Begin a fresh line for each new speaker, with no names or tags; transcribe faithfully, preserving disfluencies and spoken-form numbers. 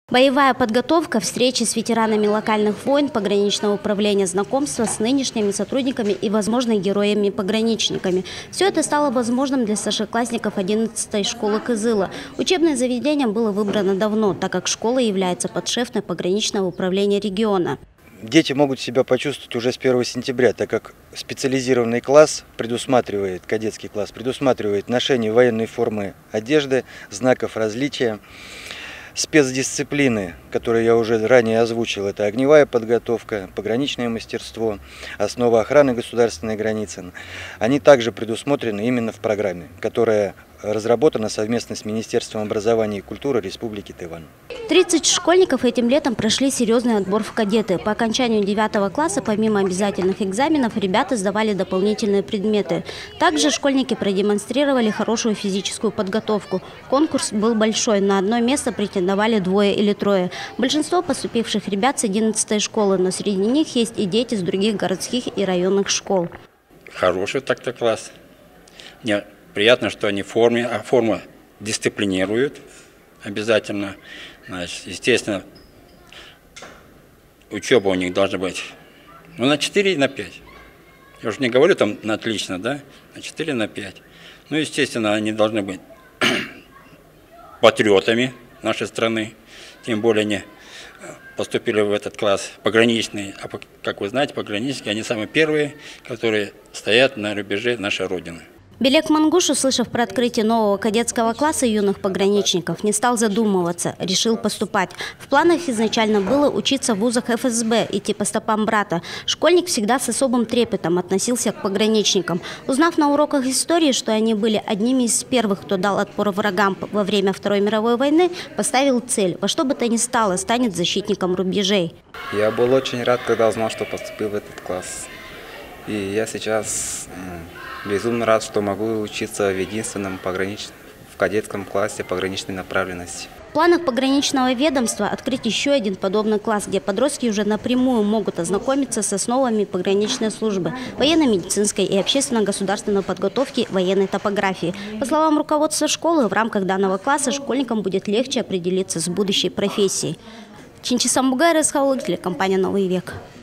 Боевая подготовка, встречи с ветеранами локальных войн, пограничного управления, знакомства с нынешними сотрудниками и, возможно, героями-пограничниками. Все это стало возможным для старшеклассников одиннадцатой школы Кызыла. Учебное заведение было выбрано давно, так как школа является подшефной пограничного управления региона.
Дети могут себя почувствовать уже с первого сентября, так как специализированный класс предусматривает, кадетский класс предусматривает ношение военной формы одежды, знаков различия. Спецдисциплины, которые я уже ранее озвучил, это огневая подготовка, пограничное мастерство, основа охраны государственной границы. Они также предусмотрены именно в программе, которая разработана совместно с Министерством образования и культуры Республики Тайвань.
тридцать школьников этим летом прошли серьезный отбор в кадеты. По окончанию девятого класса, помимо обязательных экзаменов, ребята сдавали дополнительные предметы. Также школьники продемонстрировали хорошую физическую подготовку. Конкурс был большой, на одно место претендовали двое или трое. Большинство поступивших ребят с одиннадцатой школы, но среди них есть и дети с других городских и районных школ.
Хороший так-то класс. Мне приятно, что они в форме, а форма дисциплинирует обязательно. Значит, естественно, учеба у них должна быть ну, на четыре и на пять. Я уже не говорю там на отлично, да, на четыре и на пять. Ну, естественно, они должны быть патриотами нашей страны, тем более они поступили в этот класс пограничный. А как вы знаете, пограничники, они самые первые, которые стоят на рубеже нашей Родины.
Белек Мангуш, услышав про открытие нового кадетского класса юных пограничников, не стал задумываться, решил поступать. В планах изначально было учиться в вузах эф эс бэ, идти по стопам брата. Школьник всегда с особым трепетом относился к пограничникам. Узнав на уроках истории, что они были одними из первых, кто дал отпор врагам во время Второй мировой войны, поставил цель, во что бы то ни стало, станет защитником рубежей.
Я был очень рад, когда узнал, что поступил в этот класс. И я сейчас безумно рад, что могу учиться в единственном пограничном, в кадетском классе пограничной направленности.
В планах пограничного ведомства открыть еще один подобный класс, где подростки уже напрямую могут ознакомиться с основами пограничной службы, военно-медицинской и общественно-государственной подготовки, военной топографии. По словам руководства школы, в рамках данного класса школьникам будет легче определиться с будущей профессией. Чинчисам Бугайра, телекомпания «Новый век».